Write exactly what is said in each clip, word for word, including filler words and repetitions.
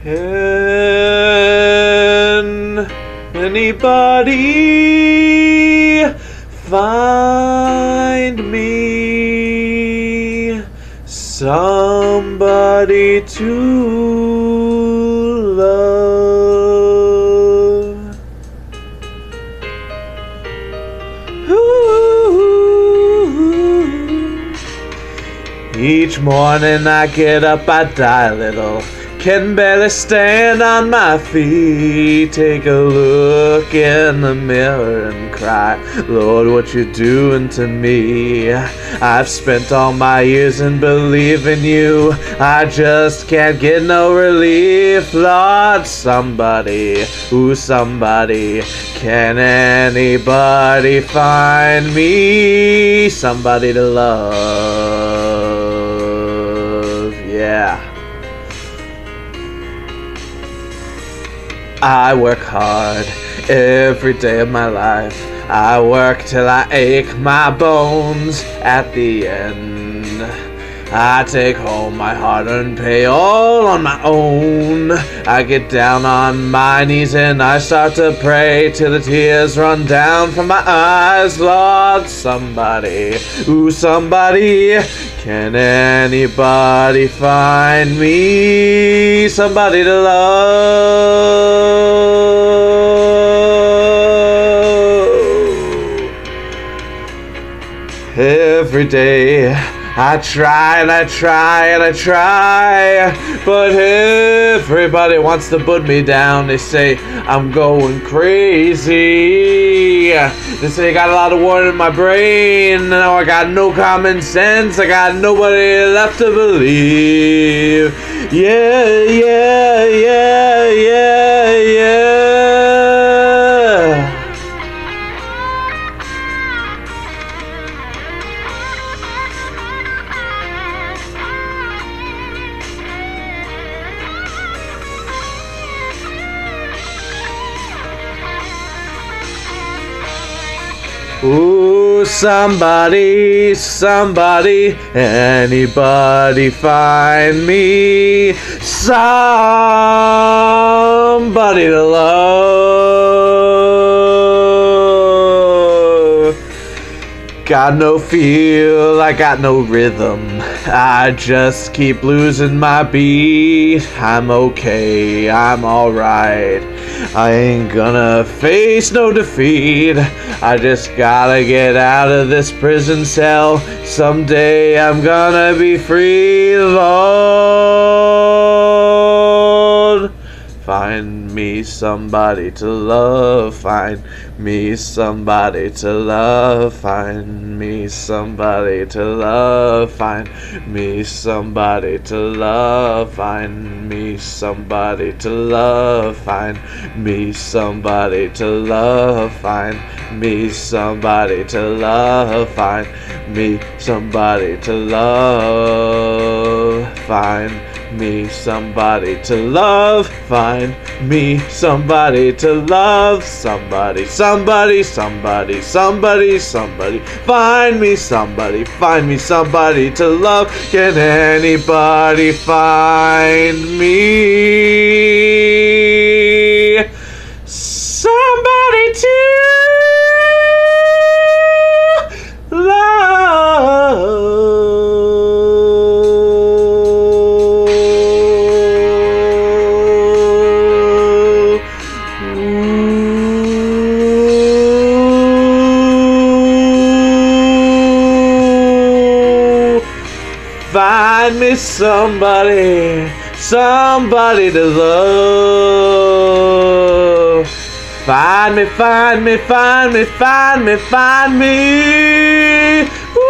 Can anybody find me somebody to love? Ooh. Each morning I get up, I die a little. Can barely stand on my feet. Take a look in the mirror and cry, Lord, what you doing to me? I've spent all my years in believing you. I just can't get no relief. Lord, somebody, ooh, somebody. Can anybody find me somebody to love? Yeah. I work hard every day of my life. I work till I ache my bones. At the end, I take home my hard-earned pay all on my own. I get down on my knees and I start to pray till the tears run down from my eyes. Lord, somebody, ooh, somebody. Can anybody find me somebody to love? Every day I try and I try and I try, but everybody wants to put me down. They say I'm going crazy. They say I got a lot of water in my brain. Now I got no common sense. I got nobody left to believe. Yeah, yeah, yeah, yeah, yeah. Ooh, somebody, somebody, anybody find me somebody to love. Got no feel, I got no rhythm. I just keep losing my beat. I'm okay, I'm alright. I ain't gonna face no defeat. I just gotta get out of this prison cell. Someday I'm gonna be free, Lord. Find me somebody to love. Find me somebody to love. Find me somebody to love. Find me somebody to love. Find me somebody to love. Find me somebody to love. Find me somebody to love. Find me somebody to love. Find me somebody to love. Find me somebody to love. Somebody, somebody, somebody, somebody, somebody. Find me somebody, find me somebody to love. Can anybody find me somebody to love? Find me somebody, somebody to love. Find me, find me, find me, find me, find me.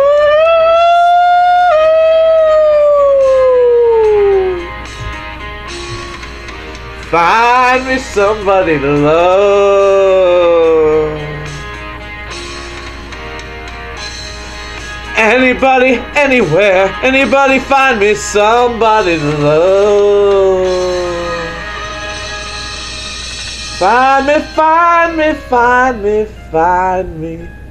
Ooh. Find me somebody to love. Anybody, anywhere, anybody find me somebody to love. Find me, find me, find me, find me.